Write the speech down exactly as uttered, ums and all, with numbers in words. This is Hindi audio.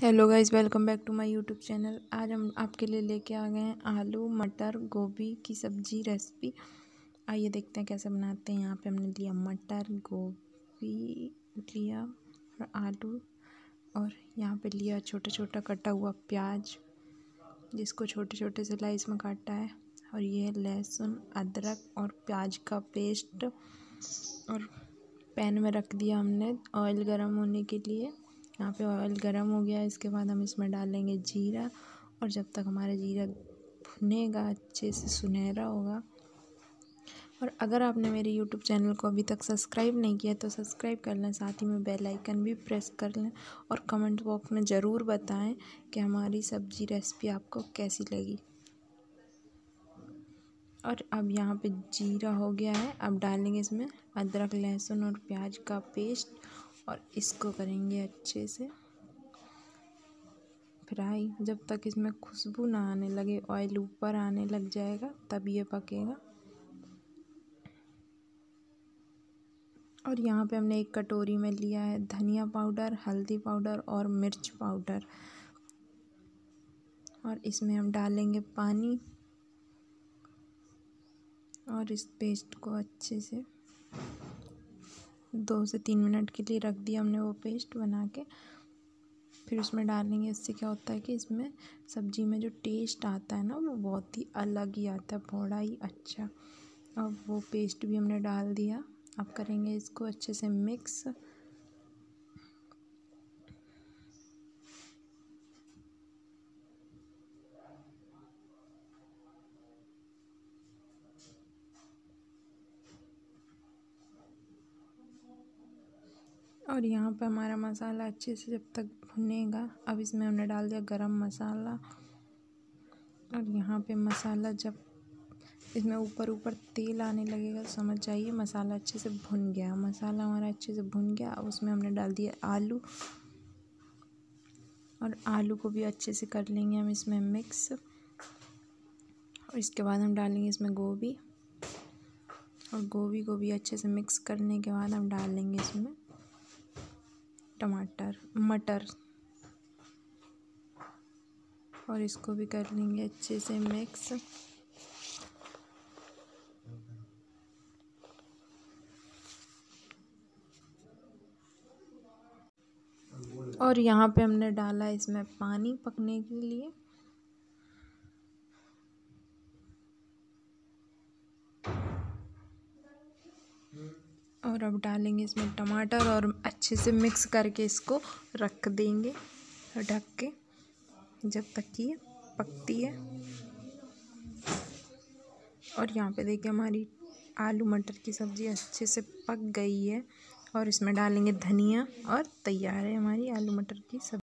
Hello guys, welcome back to my YouTube channel. आज हम आपके लिए लेके आ गए हैं आलू मटर गोभी की सब्जी रेसिपी। आइए देखते हैं कैसे बनाते हैं। यहाँ पे हमने लिया मटर, गोभी लिया और आलू, और यहाँ पे लिया छोटा छोटा कटा हुआ प्याज जिसको छोटे छोटे स्लाइस में काटा है, और ये है लहसुन, अदरक और प्याज का पेस्ट। और पैन में रख दिया हमने ऑयल गरम होने के लिए। यहाँ पे ऑयल गरम हो गया। इसके बाद हम इसमें डालेंगे जीरा, और जब तक हमारा जीरा भुनेगा अच्छे से सुनहरा होगा। और अगर आपने मेरे यूट्यूब चैनल को अभी तक सब्सक्राइब नहीं किया तो सब्सक्राइब कर लें, साथ ही में बेल आइकन भी प्रेस कर लें, और कमेंट बॉक्स में ज़रूर बताएं कि हमारी सब्जी रेसिपी आपको कैसी लगी। और अब यहाँ पे जीरा हो गया है। अब डालेंगे इसमें अदरक, लहसुन और प्याज का पेस्ट, और इसको करेंगे अच्छे से फ्राई जब तक इसमें खुशबू ना आने लगे, ऑयल ऊपर आने लग जाएगा तब ये पकेगा। और यहाँ पे हमने एक कटोरी में लिया है धनिया पाउडर, हल्दी पाउडर और मिर्च पाउडर, और इसमें हम डालेंगे पानी, और इस पेस्ट को अच्छे से दो से तीन मिनट के लिए रख दिया हमने वो पेस्ट बना के। फिर उसमें डालेंगे। इससे क्या होता है कि इसमें सब्जी में जो टेस्ट आता है ना, वो बहुत ही अलग ही आता है, बड़ा ही अच्छा। अब वो पेस्ट भी हमने डाल दिया। अब करेंगे इसको अच्छे से मिक्स। और यहाँ पे हमारा मसाला अच्छे से जब तक भुनेगा, अब इसमें हमने डाल दिया गरम मसाला। और यहाँ पे मसाला जब इसमें ऊपर ऊपर तेल आने लगेगा, समझ जाइए मसाला अच्छे से भुन गया। मसाला हमारा अच्छे से भुन गया। अब उसमें हमने डाल दिया आलू, और आलू को भी अच्छे से कर लेंगे हम इसमें मिक्स। और इसके बाद हम डालेंगे इसमें गोभी, और गोभी को भी अच्छे से मिक्स करने के बाद हम डालेंगे इसमें टमाटर, मटर, और इसको भी कर लेंगे अच्छे से मिक्स। और यहाँ पे हमने डाला इसमें पानी पकने के लिए। और अब डालेंगे इसमें टमाटर, और अच्छे से मिक्स करके इसको रख देंगे ढक के जब तक कि ये पकती है। और यहाँ पे देखिए हमारी आलू मटर की सब्ज़ी अच्छे से पक गई है, और इसमें डालेंगे धनिया, और तैयार है हमारी आलू मटर की सब्ज़ी।